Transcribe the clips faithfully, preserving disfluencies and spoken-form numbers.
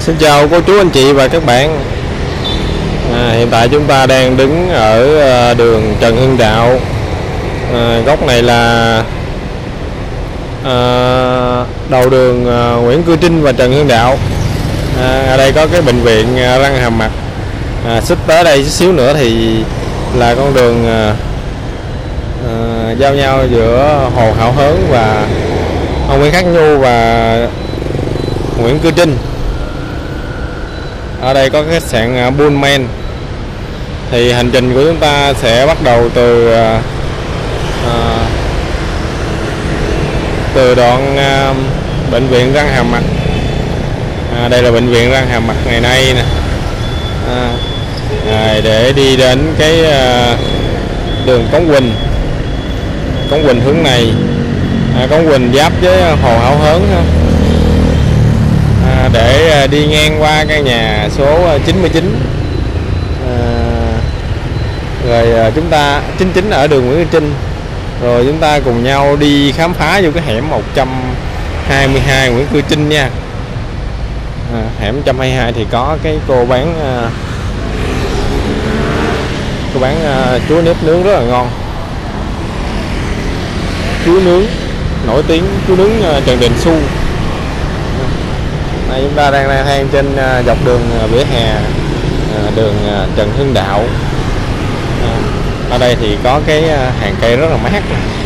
Xin chào cô chú anh chị và các bạn. à, Hiện tại chúng ta đang đứng ở đường Trần Hưng Đạo. à, Góc này là à, đầu đường à, Nguyễn Cư Trinh và Trần Hưng Đạo. à, Ở đây có cái bệnh viện răng hàm mặt. à, Xích tới đây chút xíu nữa thì là con đường à, à, giao nhau giữa Hồ Hảo Hớn và Nguyễn Khắc Nhu và Nguyễn Cư Trinh. Ở đây có khách sạn Pullman. Thì hành trình của chúng ta sẽ bắt đầu từ à, từ đoạn à, bệnh viện răng hàm mặt. à, Đây là bệnh viện răng hàm mặt ngày nay nè. à, à, Để đi đến cái à, đường Cống Quỳnh. Cống Quỳnh hướng này. à, Cống Quỳnh giáp với Hồ Hảo Hớn. À, để đi ngang qua căn nhà số chín mươi chín. à, Rồi chúng ta chín mươi chín ở đường Nguyễn Cư Trinh. Rồi chúng ta cùng nhau đi khám phá vô cái hẻm một trăm hai mươi hai Nguyễn Cư Trinh nha. à, Hẻm một trăm hai mươi hai thì có cái cô bán uh, Cô bán uh, chuối nếp nướng rất là ngon. Chuối nướng nổi tiếng, chuối nướng uh, Trần Đình Xu. Đây, chúng ta đang lang thang trên uh, dọc đường uh, vỉa hè uh, đường uh, Trần Hưng Đạo. uh, Ở đây thì có cái uh, hàng cây rất là mát.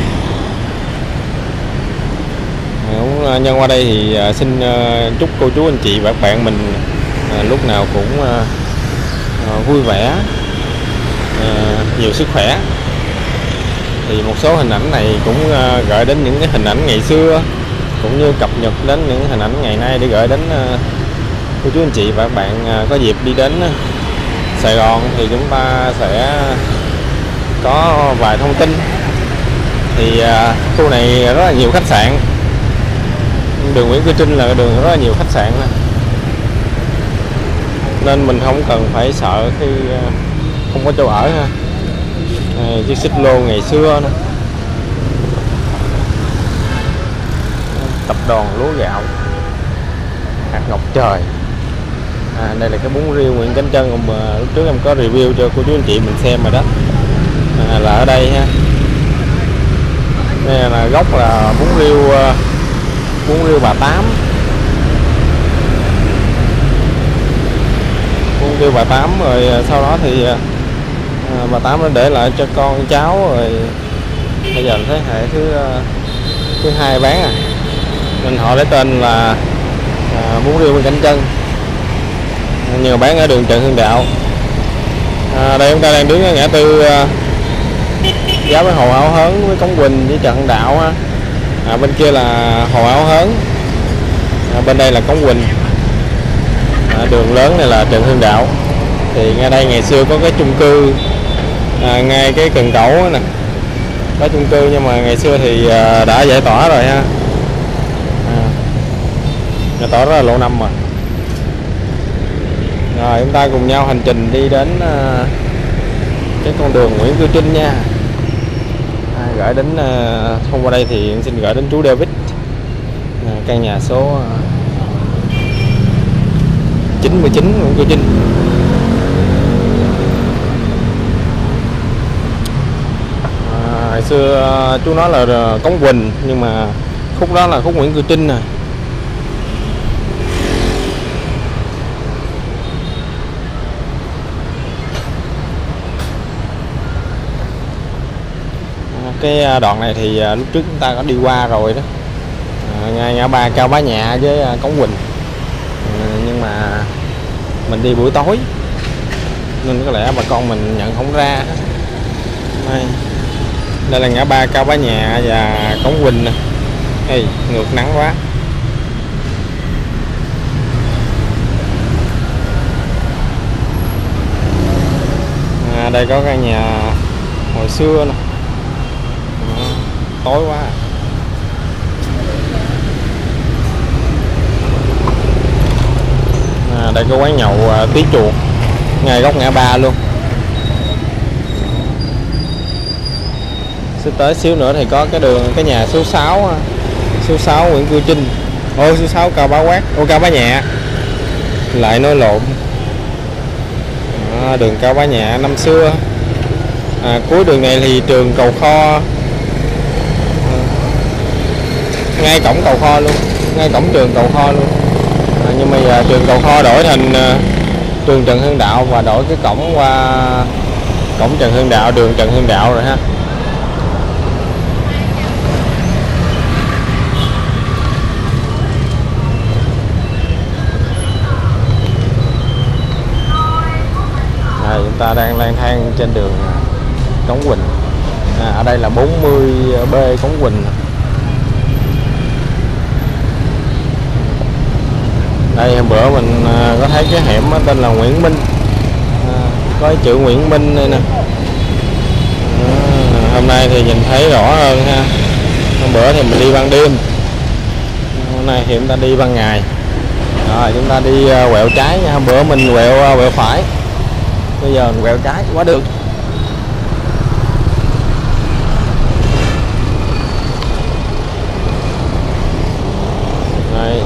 uh, Nhân qua đây thì uh, xin uh, chúc cô chú anh chị và các bạn mình uh, lúc nào cũng uh, uh, vui vẻ, uh, nhiều sức khỏe. Thì một số hình ảnh này cũng uh, gợi đến những cái hình ảnh ngày xưa, cũng như cập nhật đến những hình ảnh ngày nay để gửi đến uh, cô chú anh chị và các bạn uh, có dịp đi đến uh, Sài Gòn thì chúng ta sẽ có vài thông tin. Thì uh, khu này rất là nhiều khách sạn. Đường Nguyễn Cư Trinh là đường rất là nhiều khách sạn này. Nên mình không cần phải sợ khi uh, không có chỗ ở ha. Này, chiếc xích lô ngày xưa nữa. Tập đoàn lúa gạo hạt ngọc trời. à, Đây là cái bún riêu Nguyễn Cánh Trân. Mà lúc trước em có review cho cô chú anh chị mình xem rồi đó. à, Là ở đây ha. Đây là gốc là bún riêu Bún riêu bà Tám. Bún riêu bà Tám. Rồi sau đó thì à, bà Tám nó để lại cho con cháu. Rồi bây giờ thế hệ thứ thứ hai bán à, nên họ lấy tên là à, bún riêu Nguyễn Cánh Trân, nhưng mà bán ở đường Trần Hưng Đạo. à, Đây chúng ta đang đứng ở ngã tư à, giáp với Hồ Hảo Hớn với Cống Quỳnh với Trần Hưng Đạo ha. À, bên kia là Hồ Hảo Hớn, à, bên đây là Cống Quỳnh. à, Đường lớn này là Trần Hưng Đạo. Thì ngay đây ngày xưa có cái chung cư à, ngay cái cần cẩu nè, có chung cư nhưng mà ngày xưa thì à, đã giải tỏa rồi ha. Giải tỏa rất là lâu năm rồi. Rồi chúng ta cùng nhau hành trình đi đến uh, cái con đường Nguyễn Cư Trinh nha. à, Gửi đến uh, thông qua đây thì xin gửi đến chú David, à, căn nhà số uh, chín mươi chín Nguyễn Cư Trinh. à, Hồi xưa uh, chú nói là uh, Cống Quỳnh, nhưng mà khúc đó là khúc Nguyễn Cư Trinh nè. Cái đoạn này thì lúc trước chúng ta có đi qua rồi đó. à, ngay ngã ba Cao Bá Nhạ với Cống Quỳnh. à, Nhưng mà mình đi buổi tối nên có lẽ bà con mình nhận không ra. Đây, đây là ngã ba Cao Bá Nhạ và Cống Quỳnh nè. Ê, ngược nắng quá. à, Đây có căn nhà hồi xưa nè. Tối quá. à, Đây có quán nhậu à, Tí Chuột ngay góc ngã ba luôn. Sẽ tới xíu nữa thì có cái đường, cái nhà số sáu số sáu Nguyễn Cư Trinh. Ô số sáu Cao Bá Quát, ô Cao Bá Nhạ. lại nói lộn. À, đường Cao Bá Nhã năm xưa. À, cuối đường này thì trường Cầu Kho, à, ngay cổng Cầu Kho luôn, ngay cổng trường Cầu Kho luôn. À, nhưng mà giờ trường Cầu Kho đổi thành uh, trường Trần Hưng Đạo và đổi cái cổng qua cổng Trần Hưng Đạo, đường Trần Hưng Đạo rồi ha. À, chúng ta đang lang thang trên đường Cống Quỳnh. À, ở đây là bốn mươi B Cống Quỳnh. Đây hôm bữa mình có thấy cái hẻm tên là Nguyễn Minh, à, có chữ Nguyễn Minh đây nè. À, hôm nay thì nhìn thấy rõ hơn ha. Hôm bữa thì mình đi ban đêm, hôm nay thì chúng ta đi ban ngày. Rồi chúng ta đi quẹo trái nha. Hôm bữa mình quẹo quẹo phải, bây giờ mình quẹo trái quá được. Đây.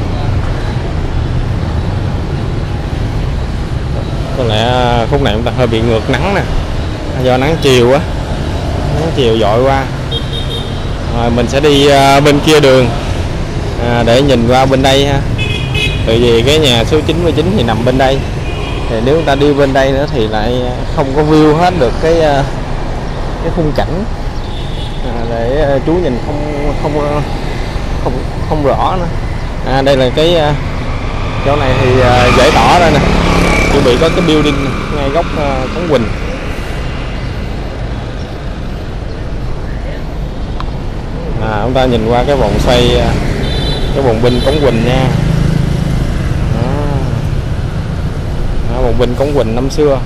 Có lẽ khúc này chúng ta hơi bị ngược nắng nè, do nắng chiều á, nắng chiều dội qua. Rồi mình sẽ đi bên kia đường à, để nhìn qua bên đây ha. Tại vì cái nhà số chín mươi chín thì nằm bên đây, thì nếu chúng ta đi bên đây nữa thì lại không có view hết được cái cái khung cảnh, à, để chú nhìn không không không không rõ nữa. À, đây là cái chỗ này thì dễ tỏ đây nè, chuẩn bị có cái building ngay góc Cống Quỳnh. À, chúng ta nhìn qua cái vòng xoay, cái vòng binh Cống Quỳnh nha. Đó, vòng binh Cống Quỳnh năm xưa.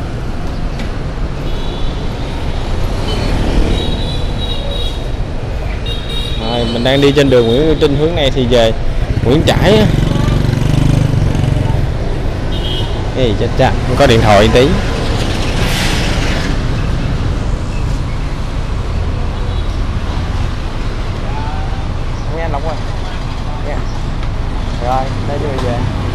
Rồi, mình đang đi trên đường Nguyễn Trinh, hướng này thì về Nguyễn Trãi á. Ê, chết cha, không có điện thoại tí. Nghe nóng rồi. Nghe. Rồi, đây cho mình về.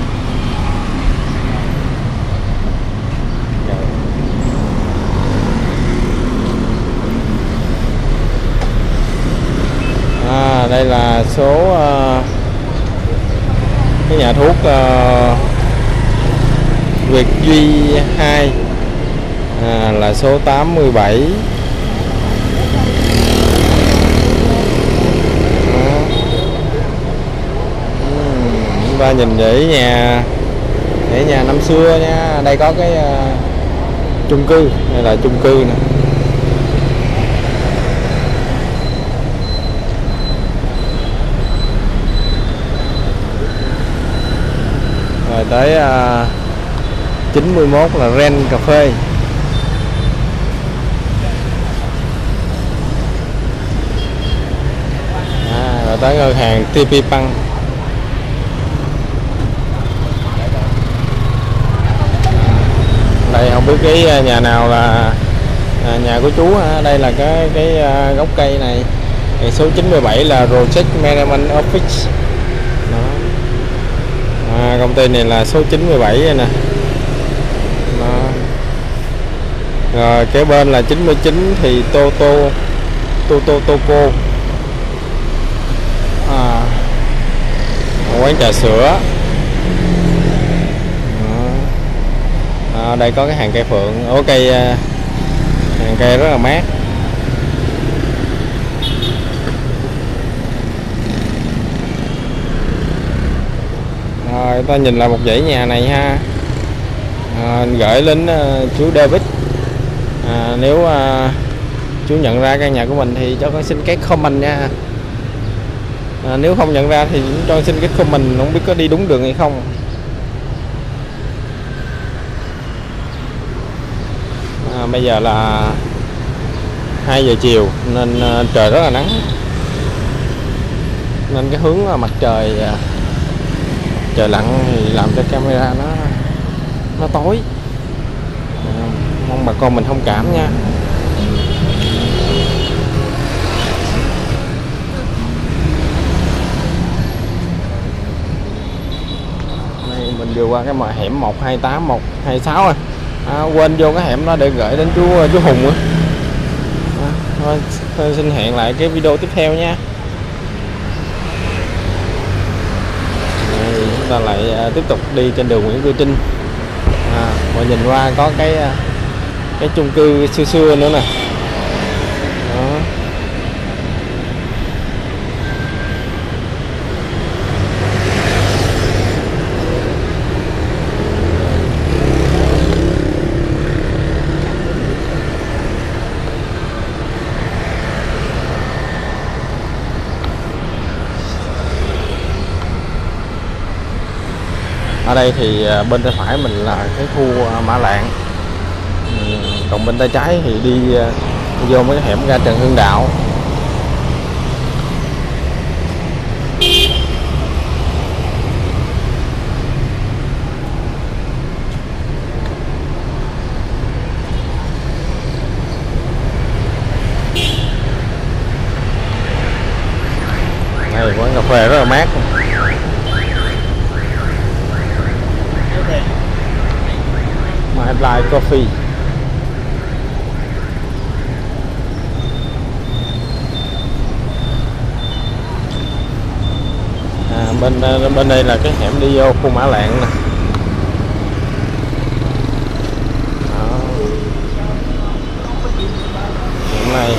À, đây là số uh, cái nhà thuốc uh, Việt Duy hai, à, là số tám mươi bảy. Chúng ta nhìn dãy nhà, dãy nhà năm xưa nha. Đây có cái uh, chung cư, đây là chung cư nè. Rồi tới uh, chín mươi mốt là Ren Cà Phê. À, rồi tới ngân hàng tê pê Bank. Đây không biết cái nhà nào là à, nhà của chú ha. Đây là cái cái uh, gốc cây này. Thì số chín mươi bảy là Project Management Office. Đó. À, công ty này là số chín mươi bảy này nè. Đó. Rồi kế bên là chín mươi chín thì Toto Toto Toco, à, quán trà sữa. À, đây có cái hàng cây phượng, ổ cây, hàng cây rất là mát. Rồi ta nhìn lại một dãy nhà này ha. À, gửi đến uh, chú David. À, nếu uh, chú nhận ra căn nhà của mình thì cho con xin cái comment nha. À, nếu không nhận ra thì cho con xin cái comment, không biết có đi đúng đường hay không. À, bây giờ là hai giờ chiều nên uh, trời rất là nắng, nên cái hướng uh, mặt trời uh, trời lặn thì làm cho camera nó nó tối. À, mong bà con mình thông cảm nha. Đây, mình vừa qua cái mà hẻm một hai tám một hai sáu à. À, quên vô cái hẻm đó để gửi đến chú chú Hùng nữa. À, thôi, thôi xin hẹn lại cái video tiếp theo nha. Đây, chúng ta lại à, tiếp tục đi trên đường Nguyễn Cư Trinh. À, mà nhìn qua có cái cái chung cư xưa xưa nữa nè. Đó. Ở đây thì bên tay phải mình là cái khu Mã Lạng, còn bên tay trái thì đi vô mấy cái hẻm ra Trần Hưng Đạo. Đây quán cà phê rất là mát. My Life Coffee. À, bên bên đây là cái hẻm đi vô khu Mã Lạng nè. Đó. Hẻm này.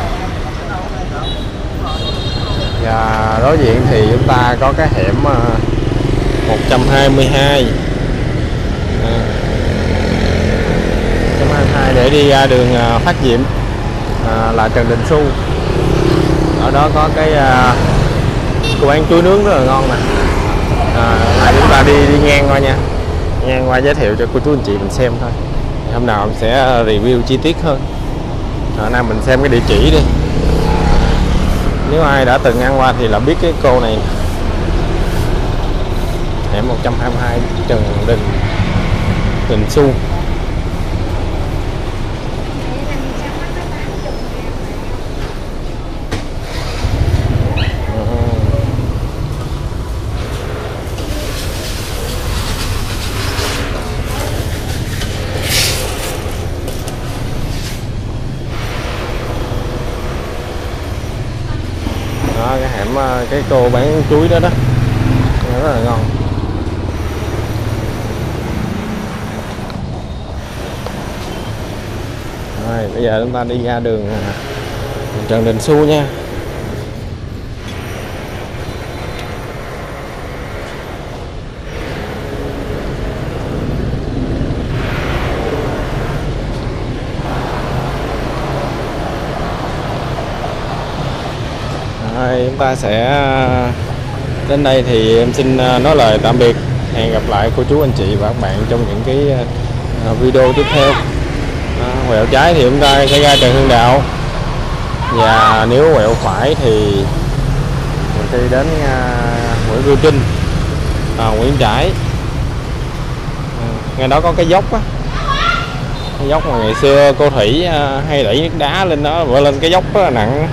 Và đối diện thì chúng ta có cái hẻm một trăm hai mươi hai. À. một trăm hai mươi hai để đi ra đường Phát Diệm, à, là Trần Đình Xu. Ở đó có cái à, cô bán chuối nướng rất là ngon nè. À, chúng ta đi đi ngang qua nha, ngang qua giới thiệu cho cô chú anh chị mình xem thôi. Hôm nào mình sẽ review chi tiết hơn. Hôm nay mình xem cái địa chỉ đi. Nếu ai đã từng ăn qua thì là biết cái cô này. Hẻm một trăm hai mươi hai Trần Đình Đình Xu. Đó, cái hẻm cái cô bán chuối đó đó rất là ngon. Rồi, bây giờ chúng ta đi ra đường Trần Đình Xu nha. Rồi, chúng ta sẽ đến đây thì em xin nói lời tạm biệt. Hẹn gặp lại cô chú anh chị và các bạn trong những cái video tiếp theo. À, quẹo trái thì chúng ta sẽ ra Trần Hưng Đạo, và nếu quẹo phải thì mình đi đến uh, Nguyễn Cư Trinh, à, Nguyễn Trãi. À, ngay đó có cái dốc á, cái dốc mà ngày xưa cô Thủy uh, hay đẩy nước đá lên đó, vỡ lên cái dốc rất là nặng.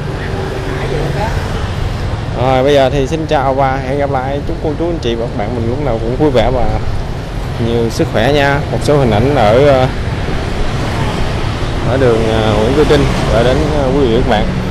Rồi bây giờ thì xin chào và hẹn gặp lại. Chúc cô chú anh chị và các bạn mình lúc nào cũng vui vẻ và nhiều sức khỏe nha. Một số hình ảnh ở uh, ở đường Nguyễn Cư Trinh gửi đến quý vị và các bạn.